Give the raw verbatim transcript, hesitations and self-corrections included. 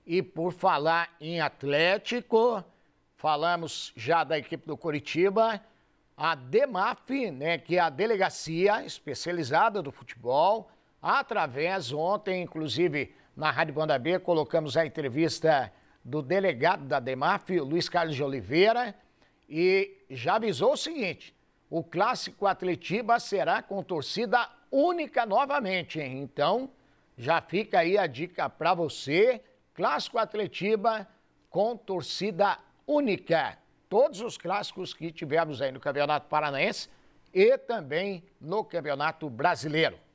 E por falar em Atlético, falamos já da equipe do Coritiba, a DEMAF, né, que é a Delegacia Especializada do Futebol, através, ontem, inclusive, na Rádio Banda B, colocamos a entrevista do delegado da DEMAF, Luiz Carlos de Oliveira, e já avisou o seguinte: o Clássico Atletiba será com torcida única novamente, hein? Então, já fica aí a dica para você, Clássico Atletiba com torcida única. Todos os clássicos que tivemos aí no Campeonato Paranaense e também no Campeonato Brasileiro.